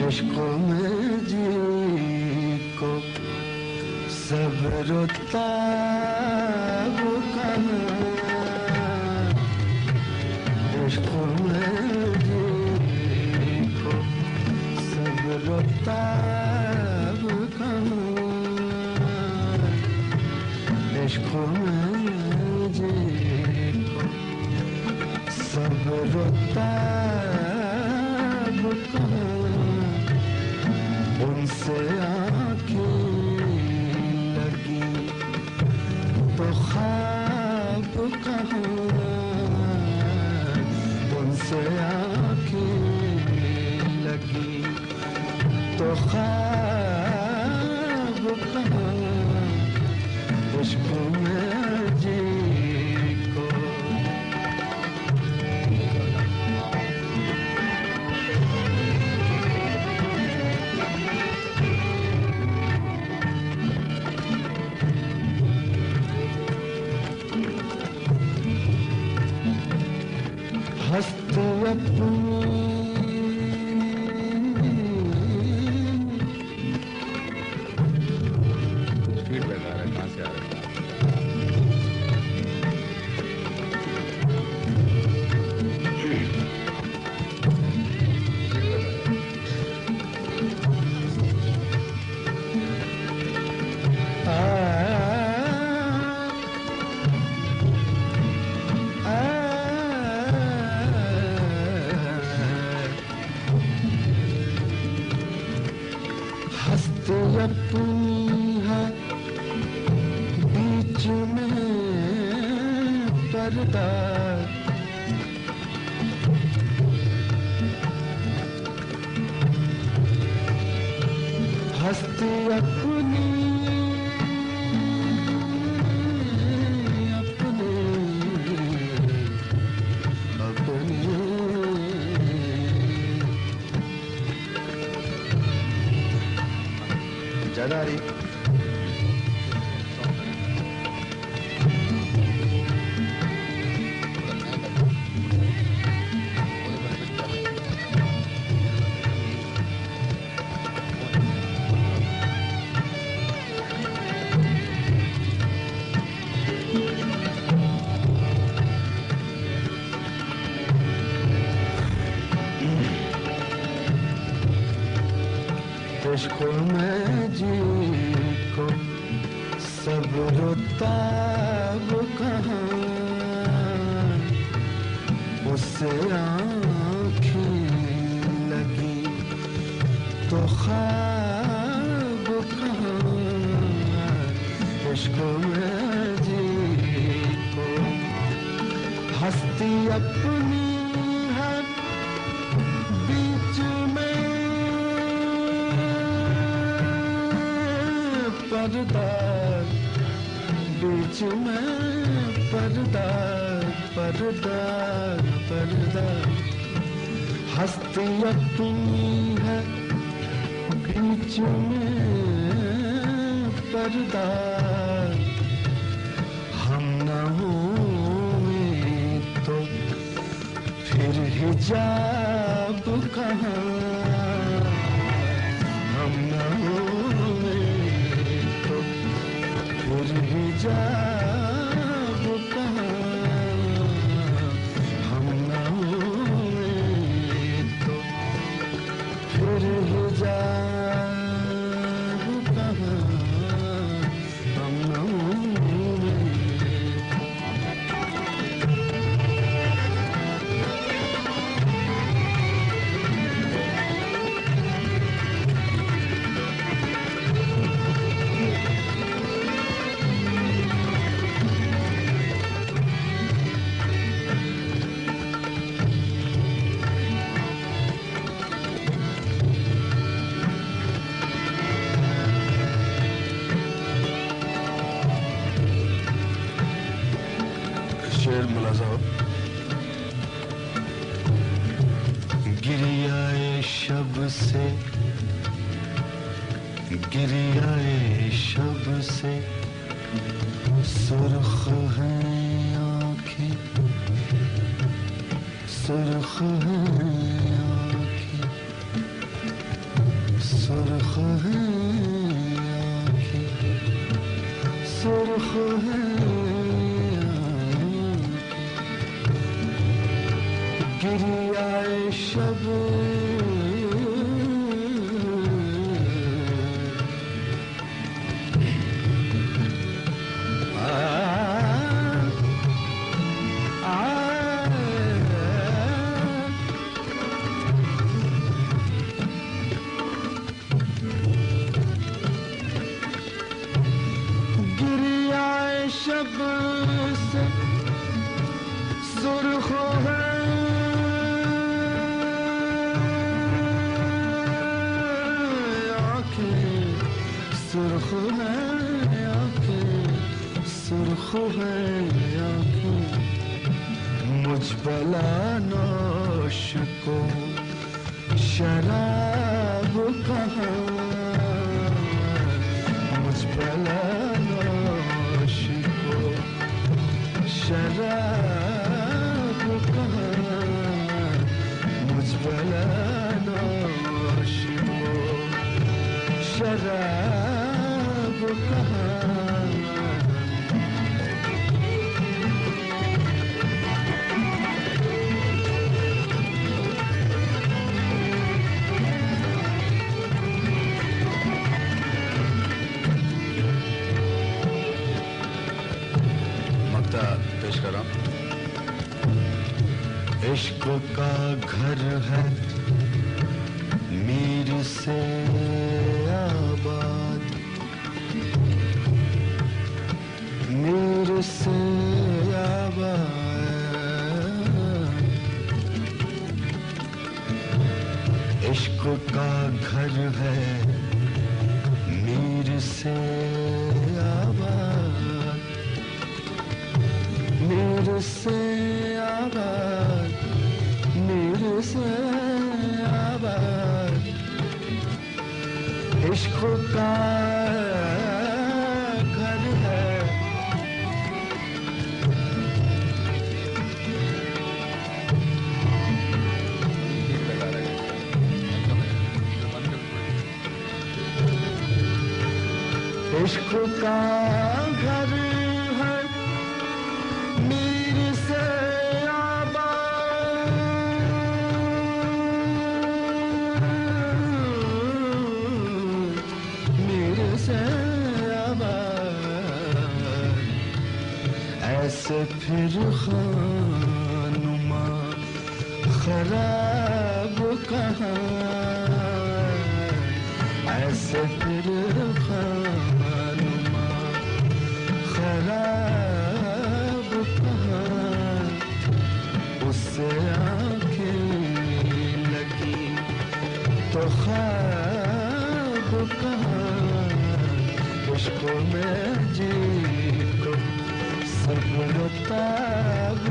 इश्क में जी को सब रोता वो कहाँ, इश्क में जी को सब रोता वो कहाँ, इश्क में जी को सब रोता वो कहाँ, उनसे आँखें लगी तो ख्वाब कहाँ, उनसे आँखें लगी तो ख्वाब कहाँ, इश्क में जी को। हस्ती अपनी फीडबैक आ रहा है, कहाँ से आ रहा है? अपनी है बीच में पर्दा, हस्ती अपनी अपनी अपनी ज्यादा आ रही। इश्क में जी को सब रोता वो कहाँ, उससे आँखें लगी तो ख्वाब कहाँ, इश्क में जी को हस्ती अपनी है बीच में पर्दा, बीच में पर्दा पर्दा पर्दा, हस्ती अपनी है बीच में पर्दा, हम न हों तो फिर हिजाब कहाँ, हम न हों फिर हिजाब कहाँ, हम न हुए तो फिर हिजाब कहाँ, हम न हुए। शेर मुलाजा गिरियाए शब से, गिरियाए शब से सुर्ख हैं आँखें, सुर्ख हैं आँखें, सुर्ख है आँखें, सुर्ख है आँखें, गिरी आए शब शब से सुर्ख है आँखें, सुर्ख है आँखें, सुर्ख है आँखें, मुझ बला नौश को शराब कहाँ, मुझ बला शराब कहाँ, मुझ बला नौश को शराब कहाँ। पेश कर रहा हूं। इश्क का घर है मीर से आबाद, मीर से आबाद, इश्क का घर है मीर से आबाद, मीर से आबाद, मीर से आबाद, इश्क का घर है। इश्क का घर है मीर से आबाद, मीर से आबाद, ऐसे फिर खानुमा खराब कहाँ, ऐसे फिर खानुमा खराब कहाँ, उससे आँखें लगी तो ख्वाब कहाँ, इश्क में जी को सब ताब